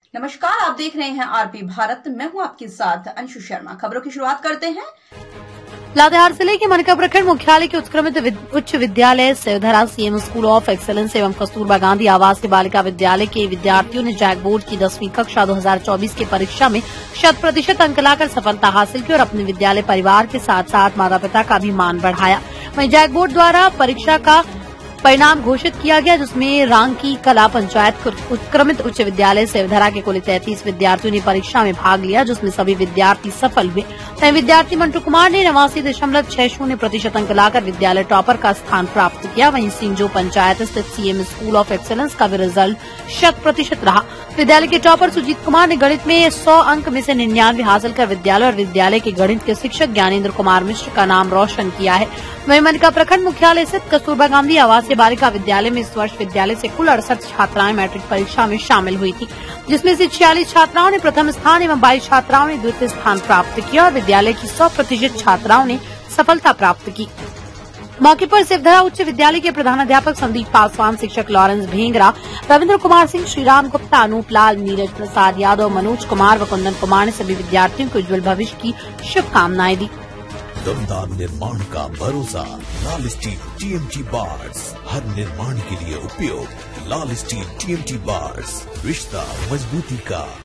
नमस्कार, आप देख रहे हैं आरपी भारत। मैं हूं आपके साथ अंशु शर्मा। खबरों की शुरुआत करते हैं। लातेहार जिले के मनका प्रखंड मुख्यालय के उत्क्रमित उच्च विद्यालय Sevdhara CM school of excellence एवं कस्तूरबा गांधी आवासीय बालिका विद्यालय के विद्यार्थियों ने जैक बोर्ड की 10वीं कक्षा 2024 की परीक्षा में 100% अंक लाकर सफलता हासिल की और अपने विद्यालय परिवार के साथ साथ माता पिता का भी मान बढ़ाया। वहीं जैक बोर्ड द्वारा परीक्षा का परिणाम घोषित किया गया, जिसमें रांकी कला पंचायत उत्क्रमित उच्च विद्यालय सेवधरा के कुल 33 विद्यार्थियों ने परीक्षा में भाग लिया, जिसमें सभी विद्यार्थी सफल हुए। वहीं विद्यार्थी मंटू कुमार ने 89.60% अंक लाकर विद्यालय टॉपर का स्थान प्राप्त किया। वहीं सिंजो पंचायत स्थित सीएम स्कूल ऑफ एक्सेलेंस का भी रिजल्ट 100% रहा। विद्यालय के टॉपर सुजीत कुमार ने गणित में 100 अंक में से 99 हासिल कर विद्यालय और विद्यालय के गणित के शिक्षक ज्ञानेन्द्र कुमार मिश्र का नाम रोशन किया है। वहीं मनका प्रखंड मुख्यालय स्थित कस्तूरबा गांधी आवासीय बालिका विद्यालय में इस वर्ष विद्यालय से कुल 68 छात्राएं मैट्रिक परीक्षा में शामिल हुई थी, जिसमें से 46 छात्राओं ने प्रथम स्थान एवं 22 छात्राओं ने द्वितीय स्थान प्राप्त किया और विद्यालय की 100% छात्राओं ने सफलता प्राप्त की। मौके पर सेवधरा उच्च विद्यालय के प्रधानाध्यापक संदीप पासवान, शिक्षक लॉरेंस भेंगरा, रविन्द्र कुमार सिंह, श्रीराम गुप्ता, अनूप लाल, नीरज प्रसाद यादव, मनोज कुमार व कुंदन कुमार ने सभी विद्यार्थियों को उज्जवल भविष्य की शुभकामनाएं दी। दमदार निर्माण का भरोसा लाल स्टील टीएमटी बार्स, हर निर्माण के लिए उपयोग। लाल स्टील टीएमटी बार्स, रिश्ता मजबूती का।